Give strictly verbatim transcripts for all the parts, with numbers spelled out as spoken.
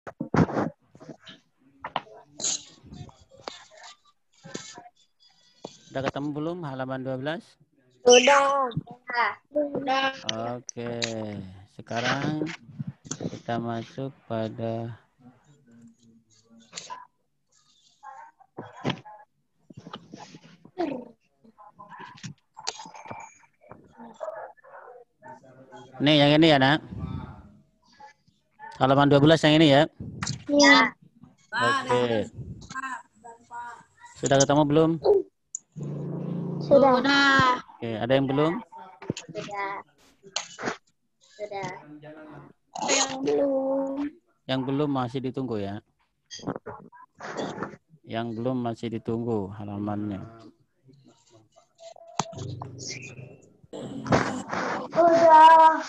Sudah ketemu belum halaman dua belas? Sudah. Sudah. Oke, sekarang kita masuk pada nih yang ini ya, Nak. Halaman dua belas yang ini ya. Ya. Oke. Sudah ketemu belum? Sudah. Oke, ada yang belum? Sudah. Sudah. Yang belum. Yang belum masih ditunggu ya. Yang belum masih ditunggu halamannya. Sudah.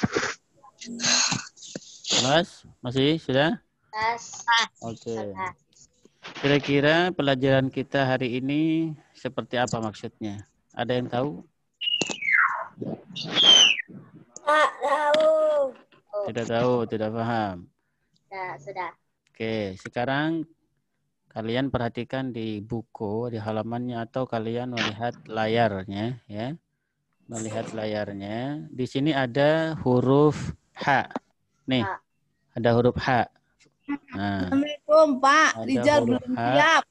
Mas, masih sudah? Tes. Oke. Kira-kira pelajaran kita hari ini seperti apa maksudnya? Ada yang tahu? Tak tahu. Tidak tahu, tidak paham. Sudah, sudah. Oke, sekarang kalian perhatikan di buku, di halamannya atau kalian melihat layarnya ya. Melihat layarnya. Di sini ada huruf H. Nih, ada huruf H. Nah, Assalamualaikum Pak, ada Rijal huruf belum H. siap.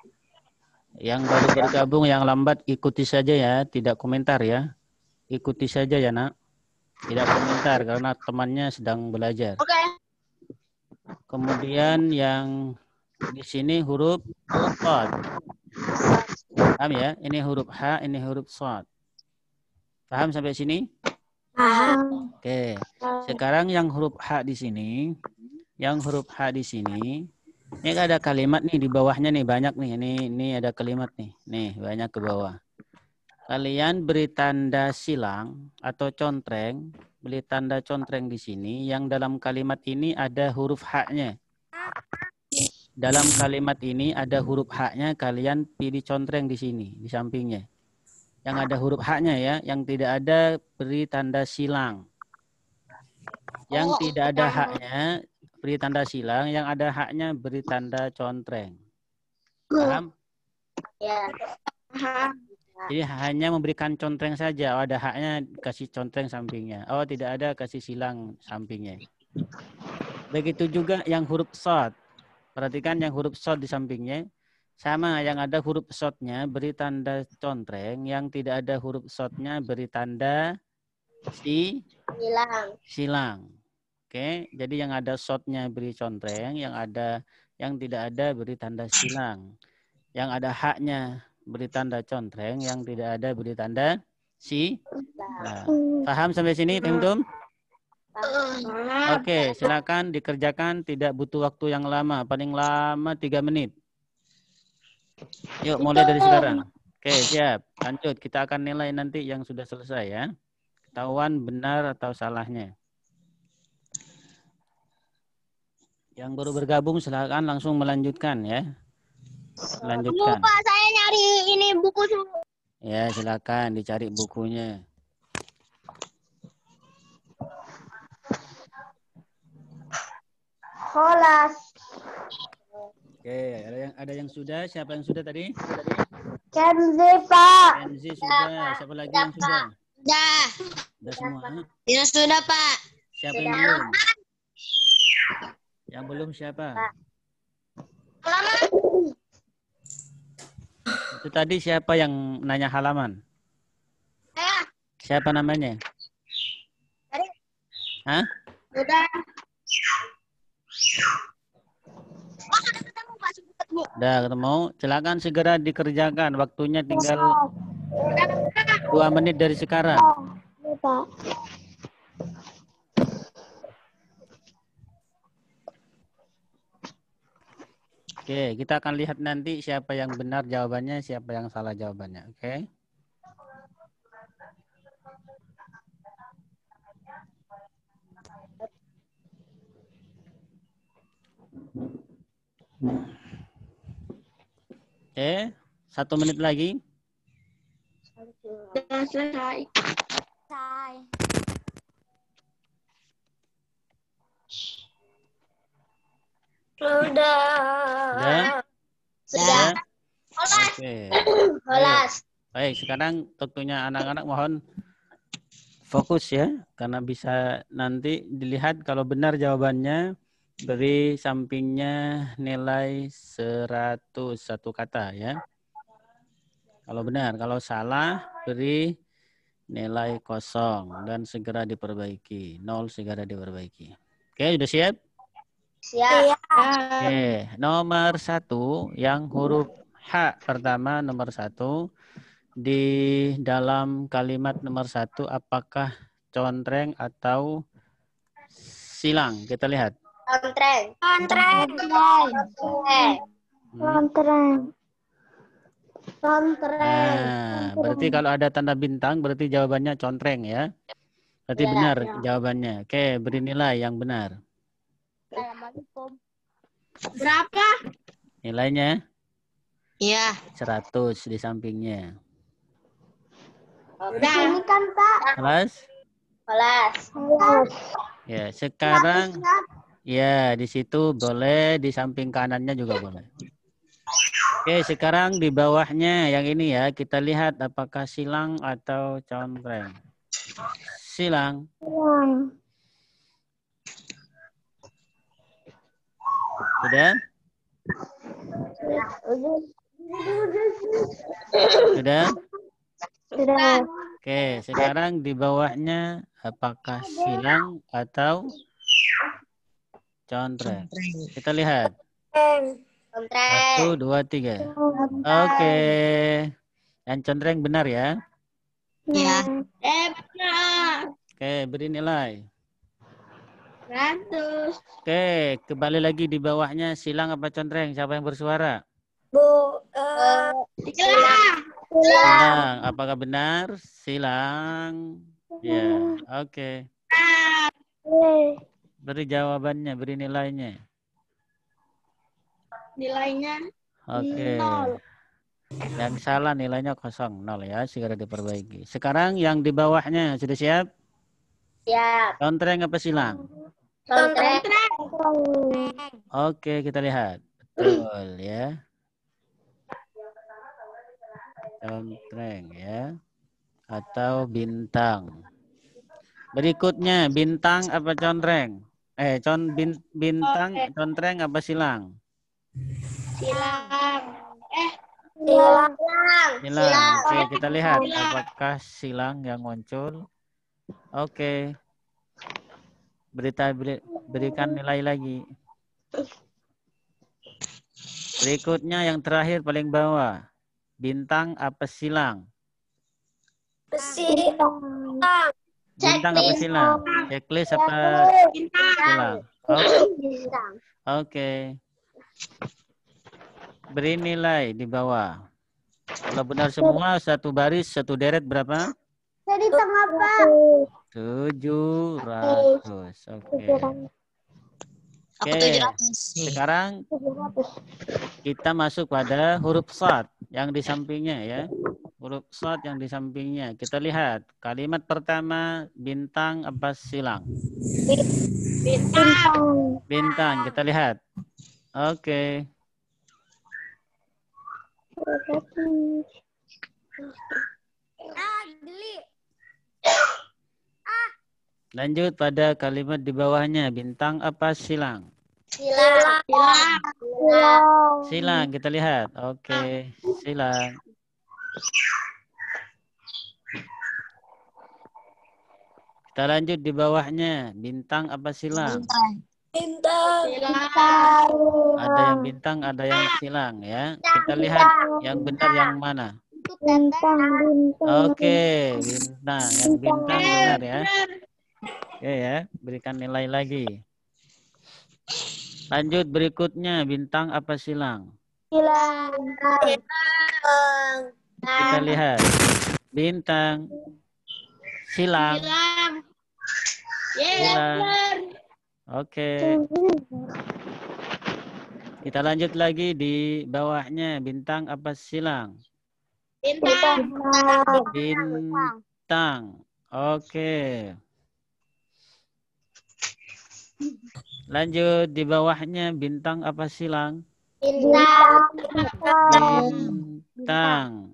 Yang baru bergabung, yang lambat ikuti saja ya, tidak komentar ya. Ikuti saja ya, Nak. Tidak komentar karena temannya sedang belajar. Oke. Kemudian yang di sini huruf shad. Paham ya? Ini huruf H, ini huruf shad. Paham sampai sini? Paham. Oke. Sekarang yang huruf H di sini, yang huruf H di sini, ini ada kalimat nih di bawahnya nih banyak nih. Ini ini ada kalimat nih. Nih, banyak ke bawah. Kalian beri tanda silang atau contreng, beri tanda contreng di sini yang dalam kalimat ini ada huruf H-nya. Dalam kalimat ini ada huruf H-nya, kalian pilih contreng di sini, di sampingnya. Yang ada huruf H-nya ya, yang tidak ada beri tanda silang. Yang tidak ada H-nya beri tanda silang, yang ada H-nya beri tanda contreng. Paham? Ya. Paham. Jadi hanya memberikan contreng saja. Oh, ada haknya kasih contreng sampingnya. Oh, tidak ada kasih silang sampingnya. Begitu juga yang huruf shad. Perhatikan yang huruf shad di sampingnya. Sama yang ada huruf shadnya beri tanda contreng. Yang tidak ada huruf shadnya beri tanda si Silang. silang. Oke, jadi yang ada shadnya beri contreng. Yang ada yang tidak ada beri tanda silang. Yang ada haknya beri tanda contreng, yang tidak ada beri tanda si. Nah, paham sampai sini, Pemtum? Oke, silakan dikerjakan, tidak butuh waktu yang lama, paling lama tiga menit. Yuk, mulai dari sekarang. Oke, siap. Lanjut, kita akan nilai nanti yang sudah selesai ya. Ketahuan benar atau salahnya. Yang baru bergabung silakan langsung melanjutkan ya. Lanjutkan. Lupa saya nyari ini buku. Ya, silakan dicari bukunya. Holas. Oke, ada yang ada yang sudah? Siapa yang sudah tadi? Kenzi, Pak. Kenzi sudah. Siapa lagi yang sudah? Sudah. Sudah semua? Ya sudah, Pak. Siapa yang belum? Yang belum siapa? Itu tadi siapa yang nanya halaman? Saya. Siapa namanya? Tadi. Hah? Sudah. Oh, sudah ketemu, Pak. Sudah ketemu. Udah ketemu. Silakan segera dikerjakan. Waktunya tinggal dua menit dari sekarang. Ya, Pak. Oke, kita akan lihat nanti siapa yang benar jawabannya, siapa yang salah jawabannya. Oke. Oke, satu menit lagi. Sudah selesai. Selesai. Sudah. Sudah? Sudah. Oke. Holas. Baik, sekarang tentunya anak-anak mohon fokus ya, karena bisa nanti dilihat kalau benar jawabannya beri sampingnya nilai seratus satu kata ya. Kalau benar, kalau salah beri nilai kosong dan segera diperbaiki. Nol segera diperbaiki. Oke, sudah siap? Siap. Oke, nomor satu yang huruf H pertama nomor satu. Di dalam kalimat nomor satu, apakah contreng atau silang? Kita lihat. Contreng. Contreng. Contreng. Contreng. Contreng. Nah, berarti kalau ada tanda bintang, berarti jawabannya contreng ya. Berarti Ya, benar ya. jawabannya. Oke, beri nilai yang benar. Berapa? Nilainya Iya. seratus di sampingnya. Udah. Ini kan, Pak. Kelas? Kelas. Kelas. Ya, sekarang ya di situ boleh, di samping kanannya juga boleh. Oke, sekarang di bawahnya yang ini ya, kita lihat apakah silang atau contreng. Silang. Silang. Sudah? Sudah? Sudah. Oke, sekarang di bawahnya apakah silang atau contreng? Kita lihat. Contreng. Satu, dua, tiga. Oke. Yang contreng benar ya? Ya. Eh, benar. Oke, beri nilai. Seratus. Oke, kembali lagi di bawahnya silang apa contreng? Siapa yang bersuara? Bu, eh, silang. Silang. Apakah benar? Silang. Ya, oke. Beri jawabannya, beri nilainya. Nilainya Oke. nol. Yang salah nilainya kosong, nol ya, segera diperbaiki. Sekarang yang di bawahnya sudah siap? Siap. Contreng apa silang? Contreng. Oke, kita lihat. Betul ya. Contreng ya. Atau bintang. Berikutnya, bintang apa contreng? Eh, con bin, bintang, contreng apa silang? Silang. Eh, silang. Silang. Oke, kita lihat apakah silang yang muncul. Oke. Berita beri, berikan nilai lagi. Berikutnya yang terakhir paling bawah. Bintang apa silang? Silang. Bintang apa silang? Checklist apa silang? Oke. Oke. Beri nilai di bawah. Kalau benar semua, satu baris, satu deret berapa? Jadi tengah, Pak. tujuh ratus. Oke. Oke. Sekarang kita masuk pada huruf shad yang di sampingnya ya. Huruf shad yang di sampingnya. Kita lihat kalimat pertama, bintang apa silang? Bintang. Bintang. Kita lihat. Oke. Ah, geli. Lanjut pada kalimat di bawahnya. Bintang apa silang? Silang. Silang. Silang. Kita lihat. Oke. Silang. Kita lanjut di bawahnya. Bintang apa silang? Bintang. Ada yang bintang, ada yang silang ya. Kita lihat yang benar yang mana. Bintang. Oke, bintang. Yang bintang benar ya. Oke ya, berikan nilai lagi. Lanjut berikutnya, bintang apa silang? Silang. Kita lihat. Bintang. Silang. Silang. Oke. Kita lanjut lagi di bawahnya. Bintang apa silang? Bintang. Bintang. Oke. Lanjut di bawahnya bintang apa silang? Bintang. Bintang.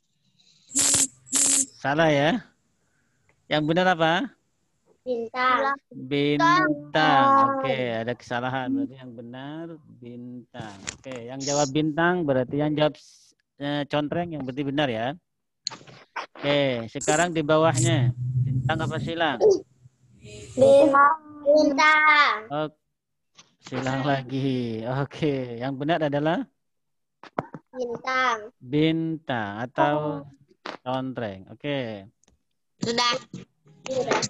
Salah ya? Yang benar apa? Bintang. Bintang. Oke, ada kesalahan. Berarti yang benar bintang. Oke, yang jawab bintang berarti yang jawab eh, contreng yang berarti benar ya. Oke, sekarang di bawahnya bintang apa silang? Bintang. Bintang. Oh, silang lagi. Oke, yang benar adalah Bintang. bintang atau contreng. Oke. Sudah. Sudah.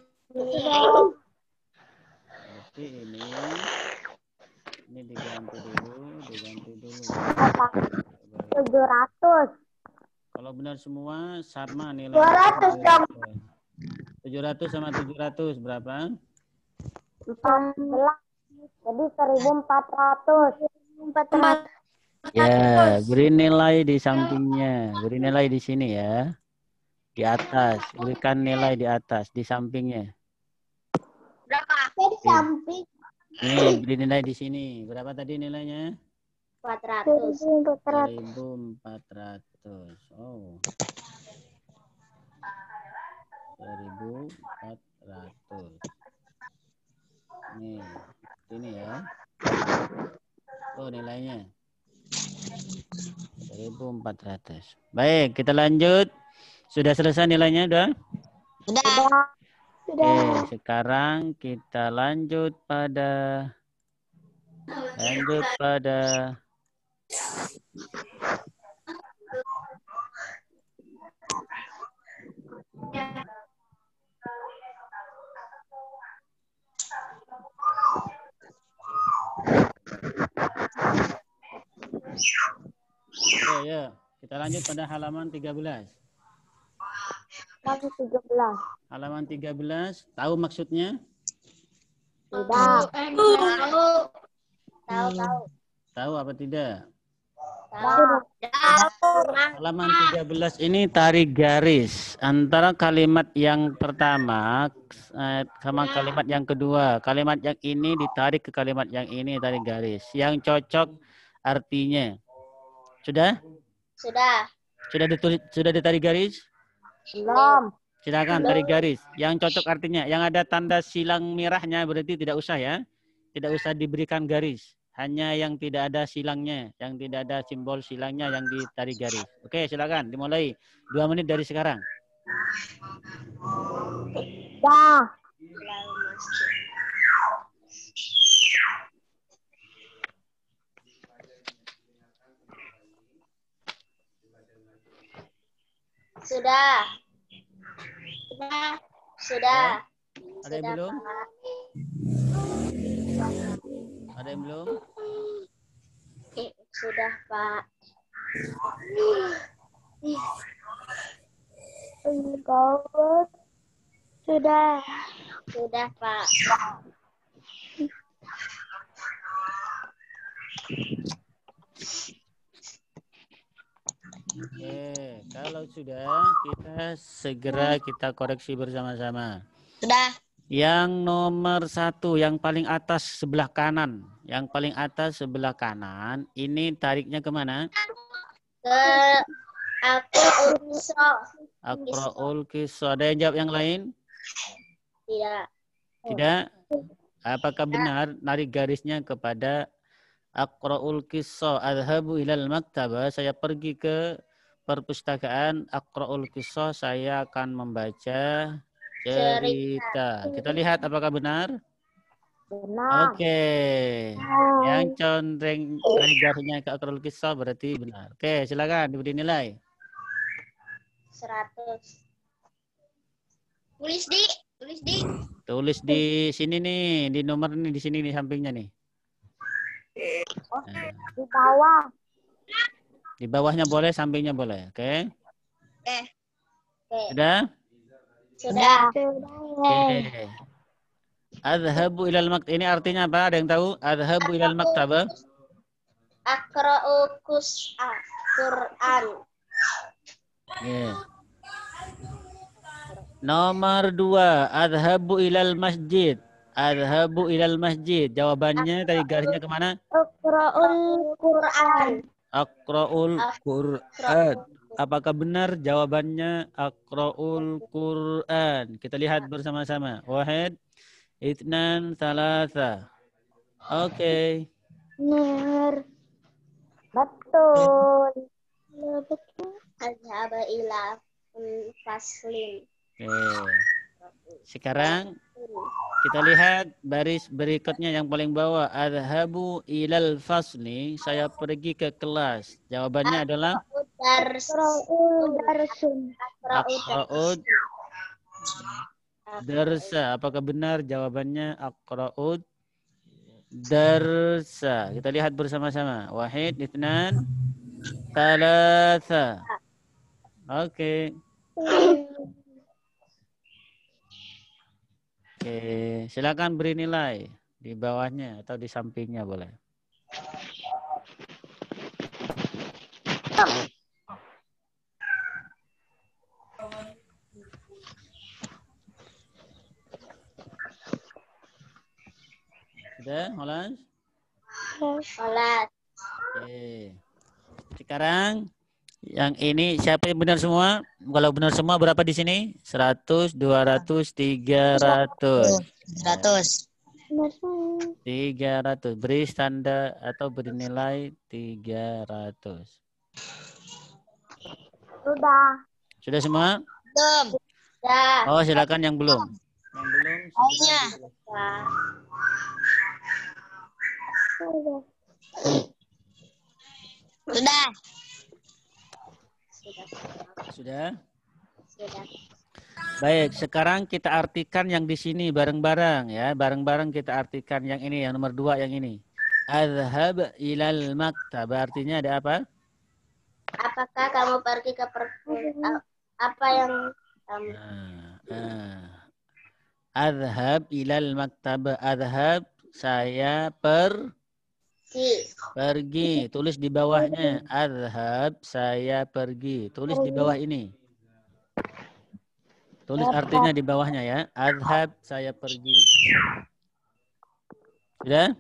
Berarti ini ini diganti dulu, diganti dulu. tujuh ratus. Kalau benar semua sama nilai. dua ratus dong. tujuh ratus sama tujuh ratus berapa? empat belas. Jadi seribu empat ratus. empat ratus. Ya, beri nilai di sampingnya. Beri nilai di sini ya. Di atas. Berikan nilai di atas, di sampingnya. Berapa? Di samping. Nih, beri nilai di sini. Berapa tadi nilainya? empat ratus. seribu empat ratus. Oh. seribu empat ratus. Nih, ini ya. Oh, nilainya. seribu empat ratus. Baik, kita lanjut. Sudah selesai nilainya, udah? Sudah. Oke, sekarang kita lanjut pada lanjut pada Oke, ya. Kita lanjut pada halaman tiga belas. Halaman tiga belas. Halaman tiga belas, tahu maksudnya? Tidak. Tahu. Tahu, tahu. Tahu apa tidak? Tahu. Halaman tiga belas ini tarik garis antara kalimat yang pertama eh, sama kalimat yang kedua. Kalimat yang ini ditarik ke kalimat yang ini, tarik garis. Yang cocok artinya. Sudah? Sudah. Sudah ditulis, sudah ditarik garis? Belum. Silakan tarik garis. Yang cocok artinya, yang ada tanda silang merahnya berarti tidak usah ya. Tidak usah diberikan garis. Hanya yang tidak ada silangnya, yang tidak ada simbol silangnya yang ditarik garis. Oke, silakan dimulai. Dua menit dari sekarang. Dah. Sudah. Sudah. Sudah. Ada yang belum? Ada yang belum? Eh, sudah, Pak. Sudah. Sudah, Pak. Oke, kalau sudah kita segera kita koreksi bersama-sama. Sudah. Yang nomor satu, yang paling atas sebelah kanan. Yang paling atas sebelah kanan, ini tariknya kemana? Ke Akra'ul Qisah. Akra'ul Qisah. Ada yang jawab yang lain? Tidak. Tidak? Apakah benar narik garisnya kepada Akra'ul Qisah? Adhabu ilal maktabah. Saya pergi ke perpustakaan Akra'ul Qisah. Saya akan membaca cerita. Kita lihat apakah benar? Benar. Oke. Yang condreng dari garisnya ke Akra'ul Qisah berarti benar. Oke, silakan diberi nilai. seratus. Tulis di, tulis di. Tulis di sini nih, di nomor nih, di sini nih sampingnya nih. Oh, Nah, di bawah. di bawahnya boleh, sampingnya boleh. Oke. Eh. Oke. Sudah? Sudah. Oke. Adhabu ilal maktabah. Ini artinya apa? Ada yang tahu? Adhabu ilal maktabah. Akra'u Qisah. Quran. Yeah. Nomor dua, adhabu ilal masjid. Adhabu ilal masjid. Jawabannya tadi garisnya kemana? Aqra'ul Quran. Aqra'ul Quran. Apakah benar jawabannya Aqra'ul Quran? Kita lihat bersama-sama. Wahid, itnan, thalatha. Oke. Benar. Betul. Azhaba ila faslin. Oke. Sekarang kita lihat baris berikutnya yang paling bawah. Adhabu ilal fasli. Saya pergi ke kelas. Jawabannya adalah Aqra'ul darsun. Aqra'ud darsa. Apakah benar jawabannya Aqra'ud darsa? Kita lihat bersama-sama. Wahid, itnan, thalatha. Oke. Oke, silakan beri nilai di bawahnya atau di sampingnya boleh. Sudah, Holans? Sholat. Oke. Sekarang yang ini siapa yang benar semua? Kalau benar semua berapa di sini? seratus, dua ratus, tiga ratus. seratus. tiga ratus. Beri tanda atau beri nilai tiga ratus. Sudah. Sudah semua? Belum. Sudah. Oh, silakan yang belum. Yang belum. Lainnya. Sudah. Sudah. Sudah? Sudah. Baik, sekarang kita artikan yang di sini bareng-bareng ya. Bareng-bareng kita artikan yang ini, yang nomor dua yang ini. Adhab ilal maktab. Artinya ada apa? Apakah kamu pergi ke perpustakaan? Apa yang kamu? Nah, nah. Adhab ilal maktab. Adhab, saya per Si. pergi. Tulis di bawahnya. Adhab, saya pergi. Tulis di bawah ini. Tulis artinya di bawahnya ya. Adhab, saya pergi. Sudah?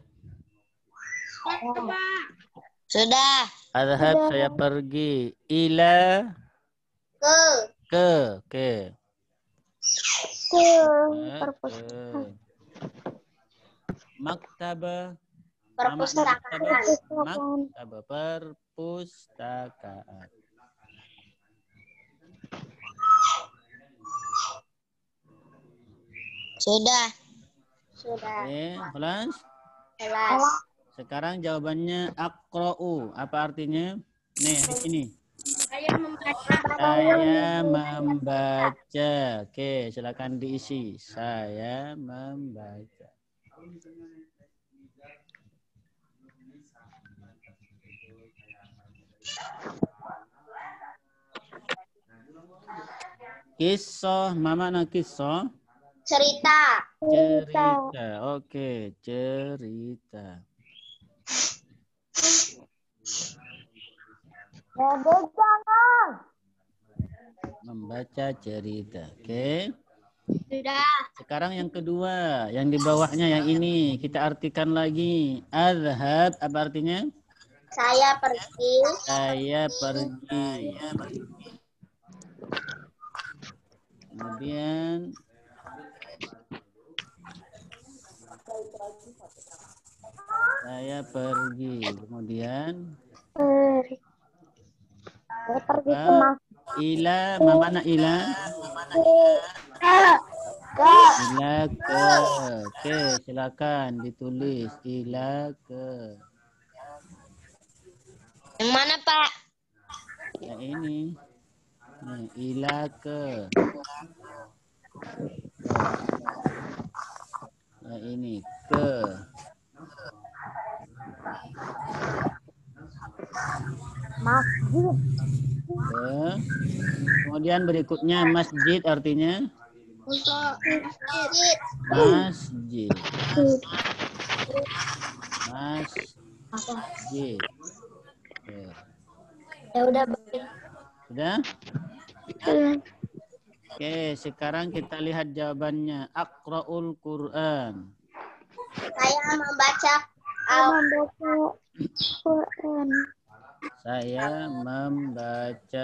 Sudah. Adhab, saya pergi. Ila, Ke. ke, ke. Ke. Perpustakaan. Maktaba. Perpustakaan. Maktaba, perpustakaan. Sudah. Sudah. Oke, kelas. Kelas. Sekarang jawabannya aqra'u. Apa artinya? Nih, di sini. Saya membaca. Saya membaca. Oke, silakan diisi. Saya membaca. Kisah, mama na kisah. Cerita. Cerita. Oke, cerita. Membaca cerita. Oke. Sudah. Sekarang yang kedua, yang di bawahnya yang ini kita artikan lagi. Adhab, apa artinya? Saya pergi. Saya pergi. Kemudian saya pergi. Kemudian Saya pergi ke apa? Ila, mana ila? ke. Ila ke. Oke, silakan ditulis. Ila ke. Yang mana, Pak? Yang ini. Nih, ila ke. Yang ini ke. Masjid. Ke. Kemudian berikutnya masjid artinya Untuk masjid. masjid. Masjid. Oke. Ya udah baik. Sudah? Oke, sekarang kita lihat jawabannya. Aqra'ul Quran. Saya membaca Al-Quran. Saya membaca.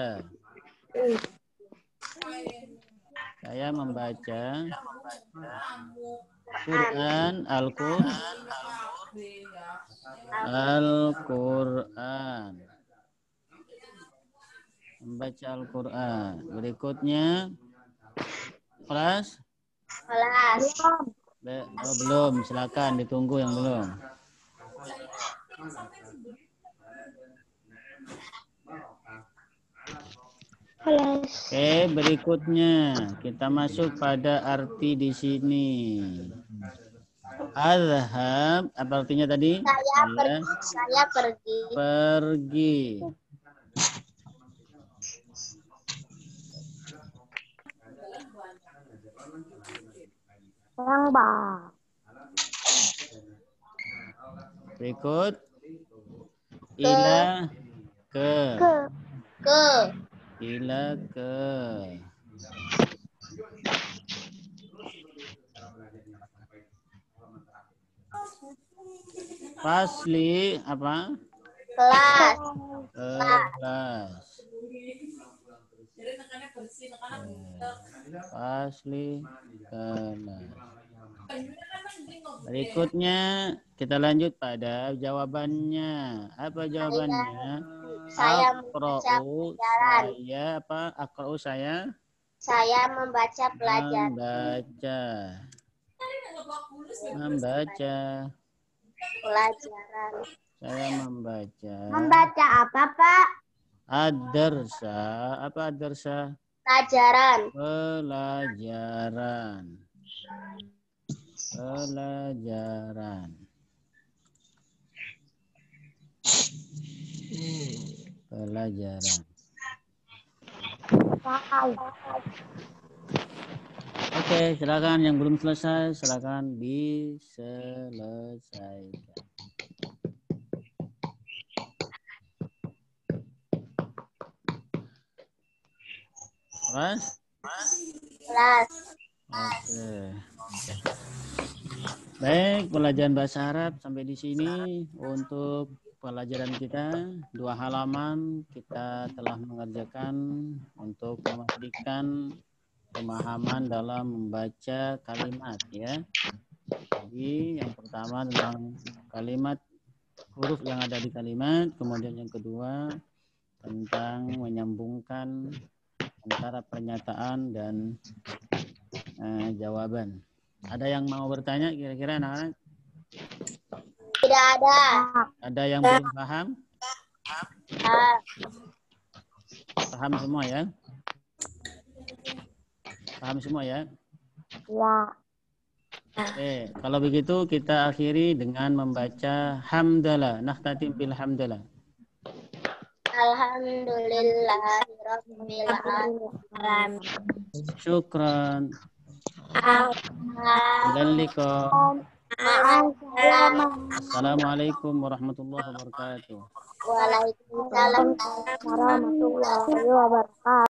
Saya membaca Quran, Al-Quran. Al-Quran. Membaca Al-Quran. Berikutnya kelas? Kelas. Be- oh, belum, silakan ditunggu yang belum. Kelas. Oke, berikutnya kita masuk pada arti di sini. Azhab, apa artinya tadi? Saya pergi. Saya pergi. Pergi. Terbang. Berikut. Ila ke. Ke. Ke. Ila ke. Fasli apa? Kelas. Kelas. Fasli kelas. Berikutnya kita lanjut pada jawabannya. Apa jawabannya? Saya membaca Akra'u pelajaran. saya apa? Akra'u saya Saya membaca pelajaran. membaca. Membaca. Pelajaran. Saya membaca. Membaca apa, Pak? Ad-darsa. Apa ad-darsa? Pelajaran. Pelajaran. Pelajaran. Pelajaran. Oke, silakan yang belum selesai, silakan diselesaikan. Mas? Kelas. Oke. Baik, pelajaran bahasa Arab sampai di sini untuk pelajaran kita. Dua halaman kita telah mengerjakan untuk memastikan pemahaman dalam membaca kalimat ya. Jadi yang pertama tentang kalimat, huruf yang ada di kalimat, kemudian yang kedua tentang menyambungkan antara pernyataan dan eh, jawaban. Ada yang mau bertanya kira-kira anak-anak? Tidak ada. Ada yang belum paham? Ah, Paham semua ya? Paham semua ya? ya. Oke, kalau begitu kita akhiri dengan membaca hamdalah. Nahtatim bil hamdalah. Alhamdulillahirabbil alamin. Syukran. Alhamdulillah. Ilal liqa. Assalamualaikum Assalamualaikum warahmatullahi wabarakatuh. warahmatullahi wabarakatuh.